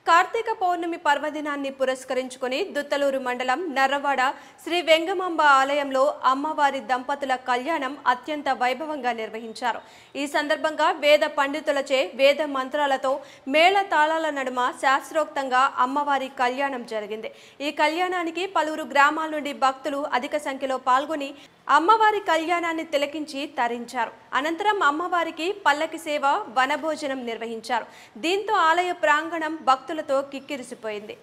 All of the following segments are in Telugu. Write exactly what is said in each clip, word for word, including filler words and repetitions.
కార్తీక పౌర్ణమి పర్వదినాన్ని పురస్కరించుకొని దుత్తలూరు మండలం నర్రవాడ శ్రీ వెంగమాంబ ఆలయంలో అమ్మవారి దంపతుల కళ్యాణం అత్యంత వైభవంగా నిర్వహించారు. ఈ సందర్భంగా వేద పండితులచే వేద మంత్రాలతో మేళ తాళాల నడుమ శాస్త్రోక్తంగా అమ్మవారి కళ్యాణం జరిగింది. ఈ కళ్యాణానికి పలువురు గ్రామాల నుండి భక్తులు అధిక సంఖ్యలో పాల్గొని అమ్మవారి కళ్యాణాన్ని తిలకించి తరించారు. అనంతరం అమ్మవారికి పల్లకి సేవ, వనభోజనం నిర్వహించారు. దీంతో ఆలయ ప్రాంగణం భక్తులతో కిక్కిరిసిపోయింది.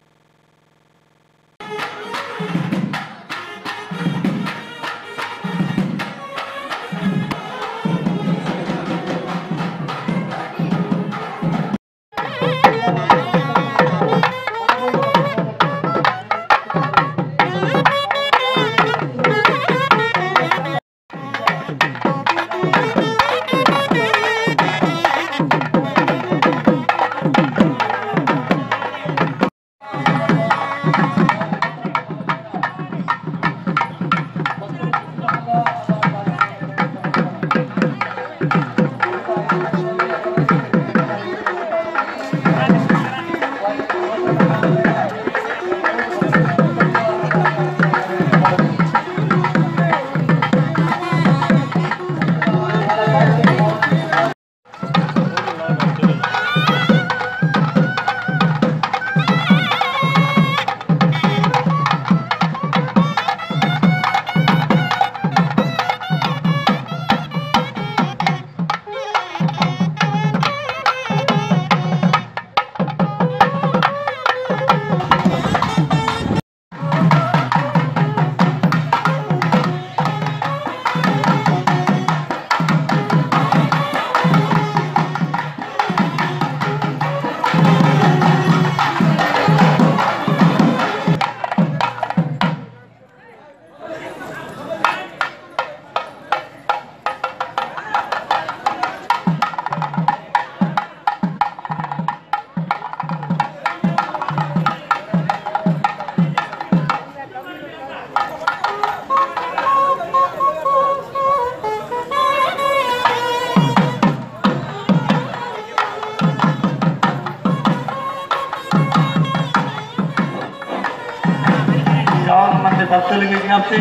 మంది భక్తులకు విజ్ఞప్తి,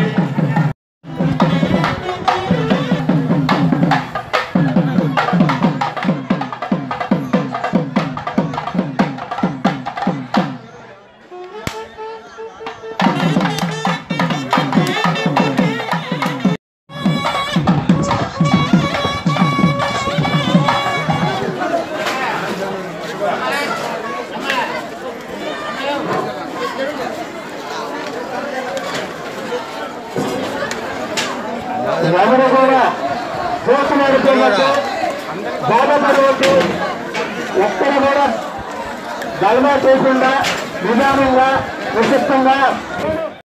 ఎవరు కూడా చూసినట్టు బాధపడవద్దు. ఎక్కడ కూడా గల్మా చేయకుండా నిదానంగా విశిష్టంగా